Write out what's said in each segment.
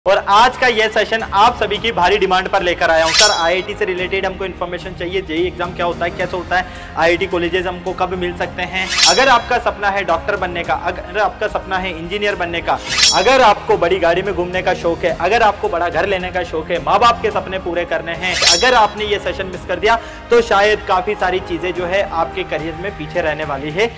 और आज का ये सेशन आप सभी की भारी डिमांड पर लेकर आया हूं। सर आईआईटी से रिलेटेड हमको इन्फॉर्मेशन चाहिए, जेईई एग्जाम क्या होता है, कैसे होता है, आईआईटी कॉलेजेस हमको कब मिल सकते हैं। अगर आपका सपना है डॉक्टर बनने का, अगर आपका सपना है इंजीनियर बनने का, अगर आपको बड़ी गाड़ी में घूमने का शौक है, अगर आपको बड़ा घर लेने का शौक है, माँ बाप के सपने पूरे करने हैं, अगर आपने ये सेशन मिस कर दिया तो शायद काफी सारी चीजें जो है आपके करियर में पीछे रहने वाली है।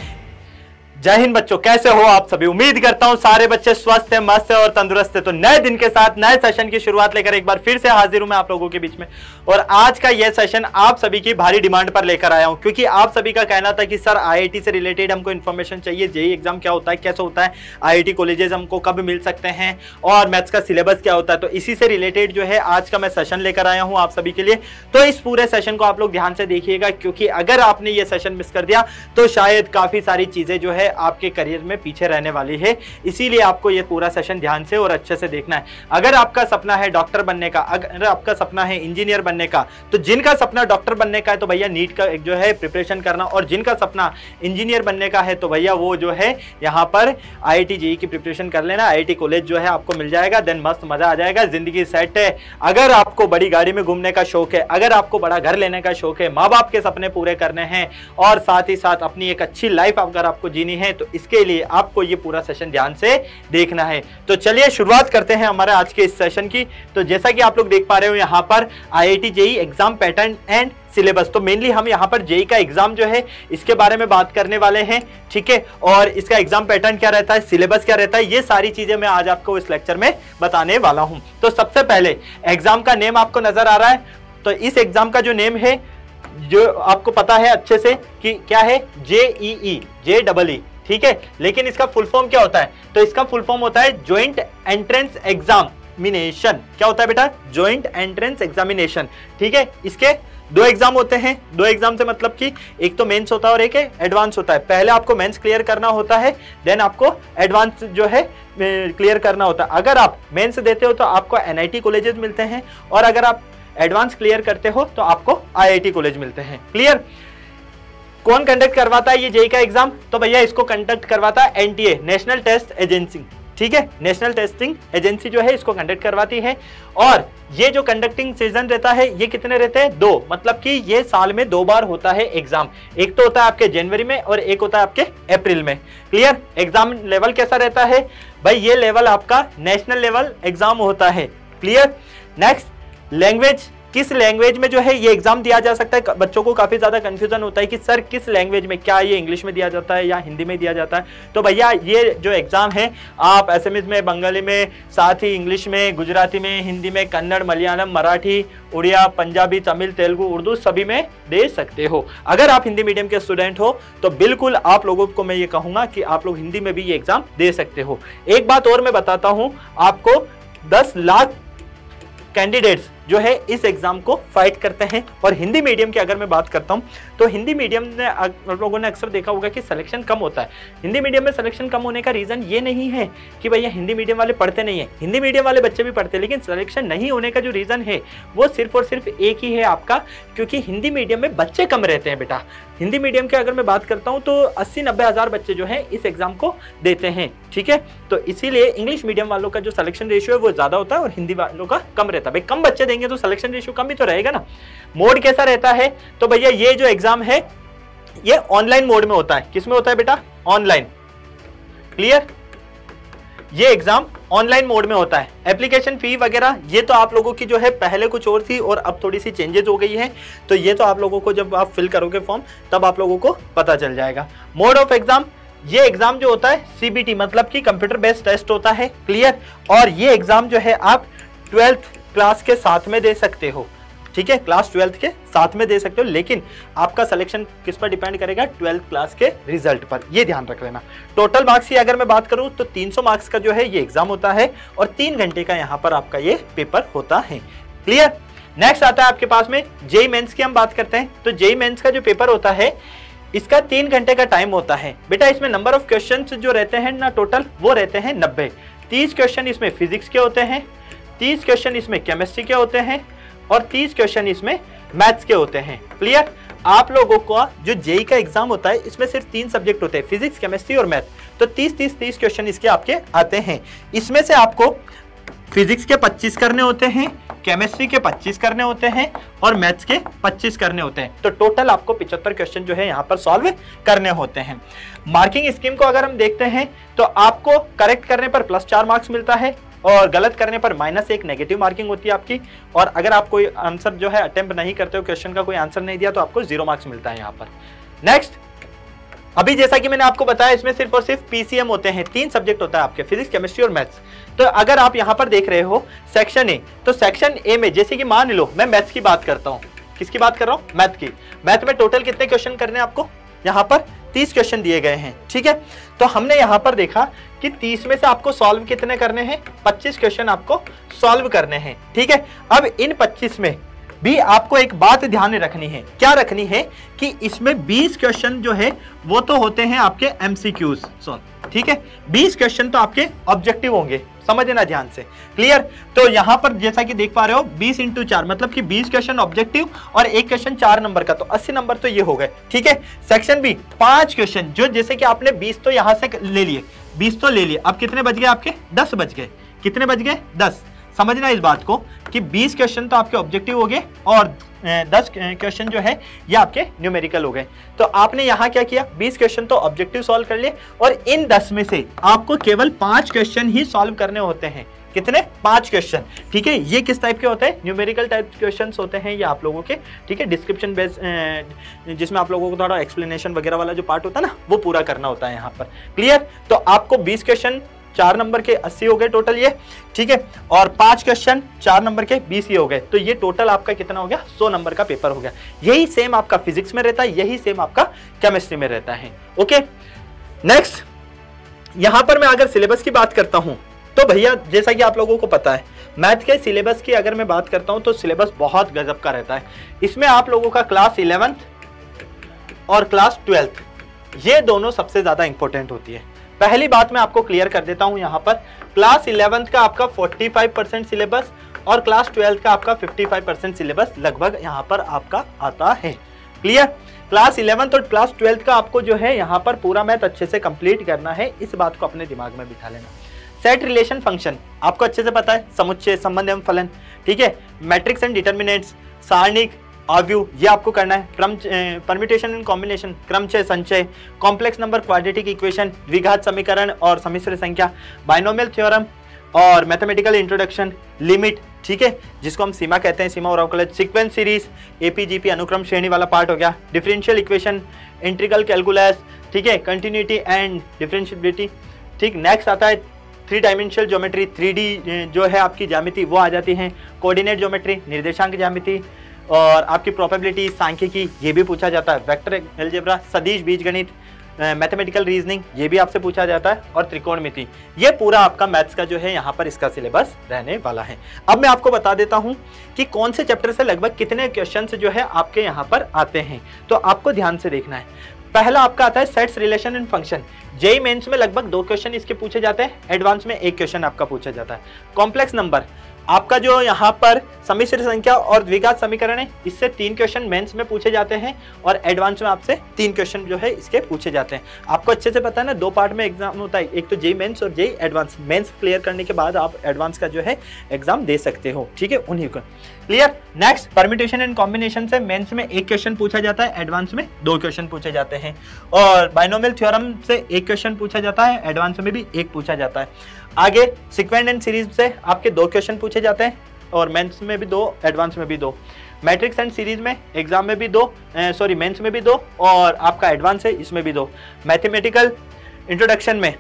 जय हिंद बच्चों, कैसे हो आप सभी। उम्मीद करता हूं सारे बच्चे स्वस्थ है, मस्त है और तंदुरुस्त है। तो नए दिन के साथ नए सेशन की शुरुआत लेकर एक बार फिर से हाजिर हूं मैं आप लोगों के बीच में। और आज का यह सेशन आप सभी की भारी डिमांड पर लेकर आया हूं, क्योंकि आप सभी का कहना था कि सर आईआईटी से रिलेटेड हमको इन्फॉर्मेशन चाहिए, जेईई एग्जाम क्या होता है, कैसे होता है, आईआईटी कॉलेजेस हमको कब मिल सकते हैं और मैथ्स का सिलेबस क्या होता है। तो इसी से रिलेटेड जो है आज का मैं सेशन लेकर आया हूं आप सभी के लिए। तो इस पूरे सेशन को आप लोग ध्यान से देखिएगा, क्योंकि अगर आपने ये सेशन मिस कर दिया तो शायद काफी सारी चीजें जो है आपके करियर में पीछे रहने वाली है। इसीलिए आपको ये पूरा सेशन ध्यान से और अच्छे से देखना है। अगर आपका सपना है डॉक्टर बनने का, अगर आपका सपना है इंजीनियर बनने का, तो जिनका सपना डॉक्टर बनने का है तो भैया नीट का जो है प्रिपरेशन करना, और जिनका सपना इंजीनियर बनने का है तो भैया वो जो है यहाँ पर आईआईटी जेईई की प्रिपरेशन कर लेना। आईआईटी कॉलेज जो है आपको मिल जाएगा, देन मस्त मजा आ जाएगा, जिंदगी सेट है। अगर आपको बड़ी गाड़ी में घूमने का शौक है, अगर आपको बड़ा घर लेने का शौक है, माँ बाप के सपने पूरे करने हैं और साथ ही साथ अपनी एक अच्छी लाइफ अगर आपको जीनी है, तो इसके लिए आपको ये पूरा सेशन ध्यान से देखना है। तो चलिए शुरुआत करते हैं हमारे आज के इस सेशन की। तो जैसा कि आप लोग देख पा रहे हो यहाँ पर IIT JEE exam pattern and syllabus. तो मेनली हम यहाँ पर जेईई का एग्जाम जो है इसके बारे में बात करने वाले हैं, ठीक है। और इसका एग्जाम पैटर्न क्या रहता है, सिलेबस क्या रहता है, ये सारी चीजें मैं आज आपको इस लेक्चर में बताने वाला हूँ। तो सबसे पहले एग्जाम का नेम आपको नजर आ रहा है। तो इस एग्जाम का जो नेम है, जो आपको पता है अच्छे से कि क्या है, जेईई, JEE, ठीक है। लेकिन इसका फुल फॉर्म क्या होता है, तो इसका फुल फॉर्म होता है ज्वाइंट एंट्रेंस एग्जामिनेशन। क्या होता है बेटा, ज्वाइंट एंट्रेंस एग्जामिनेशन, ठीक है। इसके दो एग्जाम होते हैं। दो एग्जाम से मतलब कि एक तो मेंस होता है और एक एडवांस होता है। पहले आपको मेंस क्लियर करना होता है, देन आपको एडवांस जो है क्लियर करना होता है। अगर आप मेंस देते हो तो आपको एनआईटी कॉलेजेस मिलते हैं, और अगर आप एडवांस क्लियर करते हो तो आपको आईआईटी कॉलेज मिलते हैं। क्लियर। कौन कंडक्ट करवाता है ये जेईई का एग्जाम, तो भैया इसको कंडक्ट करवाता है एनटीए, नेशनल टेस्ट एजेंसी, ठीक है। नेशनल टेस्टिंग एजेंसी जो है इसको कंडक्ट करवाती है। और ये जो कंडक्टिंग सीजन रहता है ये कितने रहते हैं, 2, मतलब कि ये साल में 2 बार होता है एग्जाम। एक तो होता है आपके जनवरी में और एक होता है आपके अप्रैल में। क्लियर। एग्जाम लेवल कैसा रहता है भाई, ये लेवल आपका नेशनल लेवल एग्जाम होता है। क्लियर। नेक्स्ट, लैंग्वेज, किस लैंग्वेज में जो है ये एग्जाम दिया जा सकता है। बच्चों को काफी ज्यादा कंफ्यूजन होता है कि सर किस लैंग्वेज में, क्या ये इंग्लिश में दिया जाता है या हिंदी में दिया जाता है। तो भैया ये जो एग्जाम है आप एसएमएस में, बंगाली में, साथ ही इंग्लिश में, गुजराती में, हिंदी में, कन्नड़, मलयालम, मराठी, उड़िया, पंजाबी, तमिल, तेलुगु, उर्दू सभी में दे सकते हो। अगर आप हिंदी मीडियम के स्टूडेंट हो तो बिल्कुल आप लोगों को मैं ये कहूंगा कि आप लोग हिंदी में भी ये एग्जाम दे सकते हो। एक बात और मैं बताता हूं आपको, 10 लाख कैंडिडेट्स जो है इस एग्जाम को फाइट करते हैं। और हिंदी मीडियम की अगर मैं बात करता हूं तो हिंदी मीडियम में आप लोगों ने अक्सर देखा होगा कि सिलेक्शन कम होता है। हिंदी मीडियम में सिलेक्शन कम होने का रीजन ये नहीं है कि भैया हिंदी मीडियम वाले पढ़ते नहीं है, हिंदी मीडियम वाले बच्चे भी पढ़ते हैं, लेकिन सिलेक्शन नहीं होने का जो रीजन है वो सिर्फ और सिर्फ एक ही है आपका, क्योंकि हिंदी मीडियम में बच्चे कम रहते हैं बेटा। हिंदी मीडियम के अगर मैं बात करता हूं तो 80-90 हज़ार बच्चे जो है इस एग्जाम को देते हैं, ठीक है। तो इसीलिए इंग्लिश मीडियम वालों का जो सिलेक्शन रेशियो है वो ज्यादा होता है और हिंदी वालों का कम रहता है। भाई कम बच्चे देंगे तो सिलेक्शन रेशियो कम ही तो रहेगा ना। मोड कैसा रहता है, तो भैया ये जो एग्जाम है ये ऑनलाइन मोड में होता है। किस में होता है बेटा, ऑनलाइन। क्लियर। ये एग्जाम ऑनलाइन मोड में होता है। एप्लीकेशन फी वगैरह ये तो आप लोगों की जो है पहले कुछ और थी और अब थोड़ी सी चेंजेस हो गई है, तो ये तो आप लोगों को जब आप फिल करोगे फॉर्म तब आप लोगों को पता चल जाएगा। मोड ऑफ एग्जाम, ये एग्जाम जो होता है सीबीटी मतलब कि कंप्यूटर बेस्ड टेस्ट होता है। क्लियर। और ये एग्जाम जो है आप 12th क्लास के साथ में दे सकते हो, ठीक है। क्लास 12th के साथ में दे सकते हो, लेकिन आपका सिलेक्शन किस पर डिपेंड करेगा, 12th क्लास के रिजल्ट पर, ये ध्यान रख लेना। टोटल मार्क्स की अगर मैं बात करूं तो 300 मार्क्स का जो है ये एग्जाम होता है और 3 घंटे का यहाँ पर आपका ये पेपर होता है। क्लियर। नेक्स्ट आता है आपके पास में जेईई मेंस की हम बात करते हैं। तो जेईई मेंस का जो पेपर होता है इसका 3 घंटे का टाइम होता है बेटा। इसमें नंबर ऑफ क्वेश्चन जो रहते हैं ना टोटल वो रहते हैं 90। 30 क्वेश्चन इसमें फिजिक्स के होते हैं, 30 क्वेश्चन इसमें केमिस्ट्री के होते हैं और 30 क्वेश्चन इसमें मैथ्स के होते हैं। क्लियर। आप लोगों को जो जेईई का एग्जाम होता है इसमें सिर्फ 3 सब्जेक्ट होते हैं, फिजिक्स, केमिस्ट्री और मैथ। तो 30 क्वेश्चन इसके आपके आते हैं। इसमें से आपको फिजिक्स के 25 करने होते हैं, केमिस्ट्री के 25 करने होते हैं और मैथ्स के 25 करने होते हैं। तो टोटल आपको 75 क्वेश्चन जो है यहाँ पर सॉल्व करने होते हैं। मार्किंग स्कीम को अगर हम देखते हैं तो आपको करेक्ट करने पर +4 मार्क्स मिलता है और गलत करने पर -1 नेगेटिव मार्किंग होती है आपकी। और अगर आप कोई आंसर जो है अटेम्प्ट नहीं करते हो, क्वेश्चन का कोई आंसर नहीं दिया, तो आपको 0 मार्क्स मिलता है यहाँ पर। नेक्स्ट, अभी जैसा कि मैंने आपको बताया इसमें सिर्फ और सिर्फ पीसीएम होते हैं, 3 सब्जेक्ट होता है आपके, फिजिक्स, केमिस्ट्री और मैथ्स। तो अगर आप यहाँ पर देख रहे हो सेक्शन ए, तो सेक्शन ए में जैसे कि मान लो मैं मैथ्स की बात करता हूँ, किसकी बात कर रहा हूँ, मैथ की। मैथ में टोटल कितने क्वेश्चन करने हैं आपको, यहाँ पर 30 क्वेश्चन दिए गए हैं, ठीक है। तो हमने यहाँ पर देखा कि 30 में से आपको सॉल्व कितने करने हैं, 25 क्वेश्चन आपको सॉल्व करने हैं, ठीक है। अब इन 25 में भी आपको एक बात ध्यान में रखनी है, क्या रखनी है कि इसमें 20 क्वेश्चन जो है वो तो होते हैं आपके एमसीक्यूज सॉल्व, ठीक है। 20 क्वेश्चन तो आपके ऑब्जेक्टिव होंगे, समझना ध्यान से, क्लियर। तो यहां पर जैसा कि देख पा रहे हो 20 × 4 मतलब कि 20 क्वेश्चन ऑब्जेक्टिव और एक क्वेश्चन 4 नंबर का, तो 80 नंबर तो ये हो गए, ठीक है। सेक्शन बी 5 क्वेश्चन, जो जैसे कि आपने 20 तो यहां से ले लिए, 20 तो ले लिए, अब कितने बच गए आपके, 10 बच गए, कितने बच गए, 10। समझना इस बात को कि 20 क्वेश्चन तो आपके ऑब्जेक्टिव हो गए और 10 क्वेश्चन जो है ये आपके न्यूमेरिकल हो गए। तो आपने यहाँ क्या किया, 20 क्वेश्चन तो ऑब्जेक्टिव सॉल्व कर लिए और इन 10 में से आपको केवल 5 क्वेश्चन ही सॉल्व करने होते हैं। कितने, 5 क्वेश्चन, ठीक है। ये किस टाइप के होते हैं, न्यूमेरिकल टाइप क्वेश्चंस होते हैं ये आप लोगों के, ठीक है। डिस्क्रिप्शन बेस, जिसमें आप लोगों को थोड़ा एक्सप्लेनेशन वगैरह वाला जो पार्ट होता है ना, वो पूरा करना होता है यहाँ पर, क्लियर। तो आपको 20 क्वेश्चन 4 नंबर के 80 हो गए टोटल ये, ठीक है। और 5 क्वेश्चन 4 नंबर के 20 ये हो गए, तो ये टोटल आपका कितना हो गया, 100 नंबर का पेपर हो गया। यही सेम आपका फिजिक्स में रहता है, यही सेम आपका केमिस्ट्री में रहता है, ओके। नेक्स्ट, यहां पर मैं अगर सिलेबस की बात करता हूं तो भैया जैसा कि आप लोगों को पता है, मैथ के सिलेबस की अगर मैं बात करता हूं तो सिलेबस बहुत गजब का रहता है। इसमें आप लोगों का क्लास 11th और क्लास 12th ये दोनों सबसे ज्यादा इंपॉर्टेंट होती है। पहली बात मैं आपको क्लियर कर देता हूं, यहाँ पर क्लास 11th का आपका 45% सिलेबस और क्लास 12th का आपका 55% सिलेबस लगभग यहाँ पर आपका आता है, क्लियर। क्लास 11th और क्लास 12th का आपको जो है यहाँ पर पूरा मैथ अच्छे से कंप्लीट करना है, इस बात को अपने दिमाग में बिठा लेना। सेट रिलेशन फंक्शन आपको अच्छे से पता है, समुच्चय, संबंध एवं फलन, ठीक है। मैट्रिक्स एंड डिटर्मिनेंट्स, सारणिक, अवयव, ये आपको करना है। क्रम, परम्यूटेशन एंड कॉम्बिनेशन, क्रमचय, संचय, कॉम्प्लेक्स नंबर, क्वाड्रेटिक इक्वेशन, द्विघात समीकरण और सम्मिश्र संख्या, बाइनोमियल थ्योरम और मैथमेटिकल इंट्रोडक्शन, लिमिट, ठीक है, जिसको हम सीमा कहते हैं, सीमा और अवकलज, सीक्वेंस सीरीज, एपीजीपी अनुक्रम श्रेणी वाला पार्ट हो गया, डिफरेंशियल इक्वेशन, इंटीग्रल कैलकुलस, ठीक है, कंटिन्यूटी एंड डिफरेंशियबिलिटी, ठीक। नेक्स्ट आता है 3 डायमेंशनल ज्योमेट्री, 3D जो है आपकी ज्यामिति वो आ जाती है, कोऑर्डिनेट ज्योमेट्री, निर्देशांक ज्यामिति और आपकी प्रोबेबिलिटी, सांख्यिकी, ये भी पूछा जाता है, वेक्टर अलजेब्रा, सदिश बीजगणित, मैथमेटिकल रीजनिंग, ये भी आपसे पूछा जाता है, और त्रिकोणमिति। ये पूरा आपका मैथ्स का जो है यहाँ पर इसका सिलेबस रहने वाला है। अब मैं आपको बता देता हूँ कि कौन से चैप्टर से लगभग कितने क्वेश्चंस जो है आपके यहाँ पर आते हैं, तो आपको ध्यान से देखना है। पहला आपका आता है sets, relation and function. JEE mains में लगभग 2 क्वेश्चन इसके पूछे जाते हैं, एडवांस में 1 क्वेश्चन आपका पूछा जाता है। कॉम्प्लेक्स नंबर, आपका जो यहाँ पर सम्मिश्र संख्या और द्विघात समीकरण है, इससे 3 क्वेश्चन मेंस में पूछे जाते हैं और एडवांस में आपसे 3 क्वेश्चन जो है इसके पूछे जाते हैं। आपको अच्छे से पता है ना, 2 पार्ट में एग्जाम होता है, एक तो जेईई मेंस और जेईई एडवांस। मेंस क्लियर करने के बाद आप एडवांस का जो है एग्जाम दे सकते हो, ठीक है, उन्हीं को, clear. Next, permutation and combination से मेंस में 1 क्वेश्चन पूछा जाता है, एडवांस में 2 क्वेश्चन पूछे जाते हैं, और बाइनोमियल थ्योरम से 1 क्वेश्चन पूछा जाता है, एडवांस में भी 1 पूछा जाता है। आगे सीक्वेंस एंड सीरीज से आपके 2 क्वेश्चन पूछे जाते हैं और मेंस में भी 2, एडवांस में भी 2। मैट्रिक्स एंड सीरीज में एग्जाम में भी 2, मेंस में भी 2 और आपका एडवांस है इसमें भी 2। मैथमेटिकल इंट्रोडक्शन में,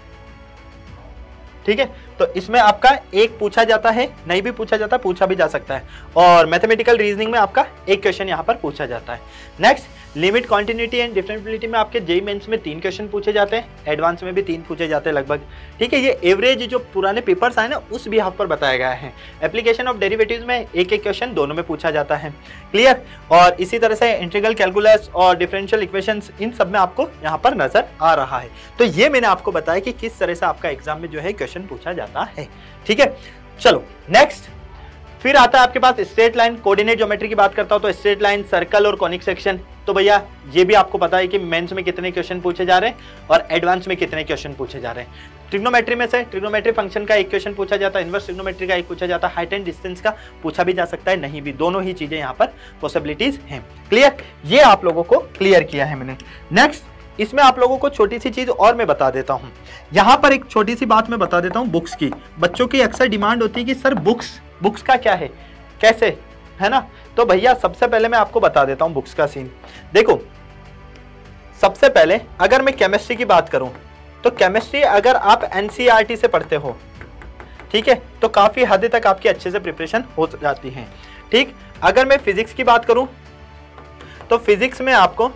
ठीक है, तो इसमें आपका 1 पूछा जाता है, नहीं भी पूछा जाता, पूछा भी जा सकता है, और मैथमेटिकल रीजनिंग में आपका 1 क्वेश्चन यहाँ पर पूछा जाता है। Next, limit, continuity and differentiability में आपके जेईई मेंस में 3 क्वेश्चन पूछे जाते हैं, एडवांस में भी 3 पूछे जाते हैं लगभग, ठीक है। ये एवरेज जो पुराने पेपर्स आए ना उस बिहाफ पर बताया गया है। एप्लीकेशन ऑफ डेरिवेटिव्स में 1-1 क्वेश्चन दोनों में पूछा जाता है, क्लियर। और इसी तरह से इंटीग्रल कैलकुलस और डिफरेंशियल इक्वेशंस, इन सब में आपको यहाँ पर नजर आ रहा है। तो ये मैंने आपको बताया कि किस तरह से आपका एग्जाम में जो है क्वेश्चन पूछा जाता है, ठीक है। चलो नेक्स्ट, फिर आता है आपके पास स्ट्रेट लाइन, कोऑर्डिनेट ज्योमेट्री की बात करता हूं तो स्ट्रेट लाइन, सर्कल और कॉनिक सेक्शन। तो भैया ये भी आपको पता है कि मेंस में कितने क्वेश्चन पूछे जा रहे हैं और एडवांस में कितने क्वेश्चन पूछे जा रहे हैं। ट्रिग्नोमेट्री में से ट्रिग्नोमेट्री फंक्शन का एक क्वेश्चन पूछा जाता है, इनवर्स ट्रिग्नोमेट्री का एक पूछा जाता है, हाइट एंड डिस्टेंस का पूछा भी जा सकता है, नहीं भी, दोनों ही चीजें यहाँ पर पॉसिबिलिटीज हैं। क्लियर, ये आप लोगों को क्लियर किया है मैंने। नेक्स्ट इसमें आप लोगों को छोटी सी चीज और मैं बता देता हूँ, यहाँ पर एक छोटी सी बात मैं बता देता हूँ बुक्स की। बच्चों की अक्सर डिमांड होती है कि सर बुक्स का क्या है, कैसे, है ना। तो भैया सबसे पहले मैं आपको बता देता हूँ बुक्स का सीन। देखो सबसे पहले अगर मैं केमिस्ट्री की बात करूं तो केमिस्ट्री अगर आप एनसीईआरटी से पढ़ते हो, ठीक है, तो काफी हद तक आपकी अच्छे से प्रिपरेशन हो जाती है। ठीक, अगर मैं फिजिक्स की बात करूं तो फिजिक्स में आपको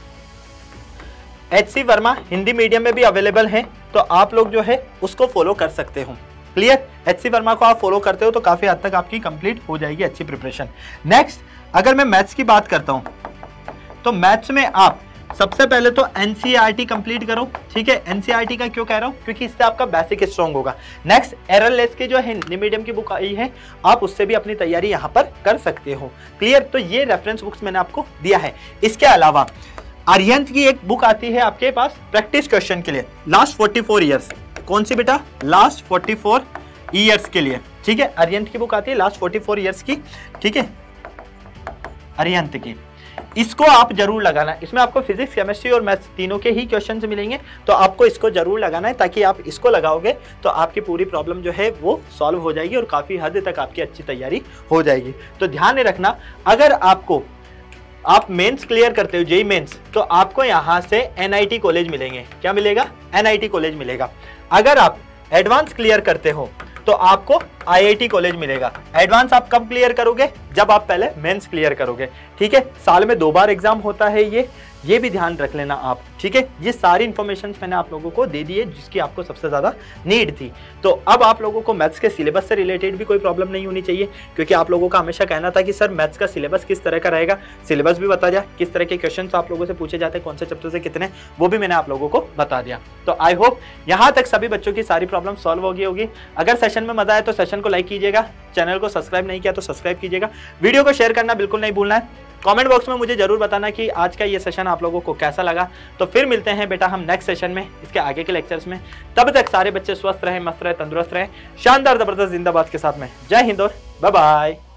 HC वर्मा हिंदी मीडियम में भी अवेलेबल है, तो आप लोग जो है उसको फॉलो कर सकते हो। क्लियर, HC वर्मा को आप फॉलो करते हो तो काफी हद तक आपकी कंप्लीट हो जाएगी अच्छी प्रिपरेशन। नेक्स्ट अगर मैं मैथ्स की बात करता हूं तो मैथ्स में आप सबसे पहले तो एनसीईआरटी कंप्लीट करो। ठीक है, एनसीईआरटी का क्यों कह रहा हूं, क्योंकि इससे आपका बेसिक स्ट्रॉन्ग होगा। नेक्स्ट एररलेस की जो है हिंदी मीडियम की बुक आई है, आप उससे भी अपनी तैयारी यहां पर कर सकते हो। क्लियर, तो ये रेफरेंस बुक्स मैंने आपको दिया है। इसके अलावा आर्यंत की एक बुक आती है आपके पास प्रैक्टिस क्वेश्चन के लिए, लास्ट 44 ईयर्स। कौन सी बेटा, लास्ट 44 ईयर्स के लिए। ठीक है, आर्यंत की बुक आती है लास्ट 44 ईयर्स की। ठीक है, आर्यंत की, इसको आप जरूर लगाना। इसमें आपको फिजिक्स, केमिस्ट्री और मैथ्स तीनों के ही क्वेश्चंस मिलेंगे, तो आपको इसको जरूर लगाना है, ताकि आप इसको लगाओगे तो आपकी पूरी प्रॉब्लम जो है वो सॉल्व हो जाएगी और काफी हद तक आपकी अच्छी तैयारी हो जाएगी। तो ध्यान में रखना, अगर आप मेंस क्लियर करते हो, जेईई मेंस, तो आपको यहाँ से एनआईटी कॉलेज मिलेंगे। क्या मिलेगा, एनआईटी कॉलेज मिलेगा। अगर आप एडवांस क्लियर करते हो तो आपको आईआईटी कॉलेज मिलेगा। एडवांस आप कब क्लियर करोगे, जब आप पहले मेंस क्लियर करोगे। ठीक है, साल में 2 बार एग्जाम होता है ये भी ध्यान रख लेना आप। ठीक है, ये सारी इंफॉर्मेशन मैंने आप लोगों को दे दी है जिसकी आपको सबसे ज्यादा नीड थी। तो अब आप लोगों को मैथ्स के सिलेबस से रिलेटेड भी कोई प्रॉब्लम नहीं होनी चाहिए, क्योंकि आप लोगों का हमेशा कहना था कि सर मैथ्स का सिलेबस किस तरह का रहेगा, सिलेबस भी बता दिया, किस तरह के क्वेश्चन आप लोगों से पूछे जाते हैं, कौन से चैप्टर से कितने, वो भी मैंने आप लोगों को बता दिया। तो आई होप यहाँ तक सभी बच्चों की सारी प्रॉब्लम सॉल्व हो गई होगी। अगर सेशन में मजा आए तो सेशन को लाइक कीजिएगा, चैनल को सब्सक्राइब नहीं किया तो सब्सक्राइब कीजिएगा, वीडियो को शेयर करना बिल्कुल नहीं भूलना है। कमेंट बॉक्स में मुझे जरूर बताना कि आज का ये सेशन आप लोगों को कैसा लगा। तो फिर मिलते हैं बेटा हम नेक्स्ट सेशन में, इसके आगे के लेक्चर्स में। तब तक सारे बच्चे स्वस्थ रहें, मस्त रहें, तंदुरुस्त रहें, शानदार जबरदस्त जिंदाबाद के साथ में। जय हिंद और बाय बाय।